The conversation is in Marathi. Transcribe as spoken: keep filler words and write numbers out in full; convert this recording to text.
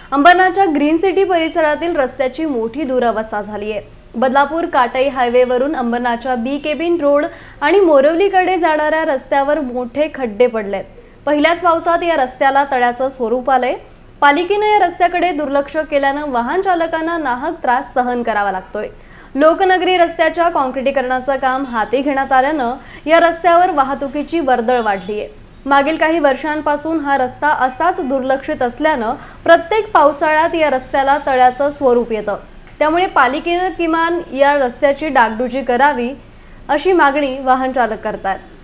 अंबरनाथच्या ग्रीन सिटी परिसरातील रस्त्याची मोठी दुरावस्था झाली आहे। बदलापूर काटई हायवेवरून अंबरनाथच्या बी केबिन रोड आणि मोरवलीकडे जाणाऱ्या रस्त्यावर मोठे खड्डे पडलेत। पहिल्याच पावसात या रस्त्याला तळ्याचं स्वरूप आलंय। पालिकेने या रस्त्याकडे दुर्लक्ष केल्यानं वाहन चालकांना नाहक त्रास सहन करावा लागतोय। लोकनगरी रस्त्याच्या काँक्रिटीकरणाचं काम हाती घेण्यात आल्यानं या रस्त्यावर वाहतुकीची वर्दळ वाढली आहे। मागील काही वर्षांपासून हा रस्ता असाच दुर्लक्षित असल्यानं प्रत्येक पावसाळ्यात या रस्त्याला तळ्याचं स्वरूप येतं। त्यामुळे पालिकेने किमान या रस्त्याची डागडुजी करावी अशी मागणी वाहन चालक करतात।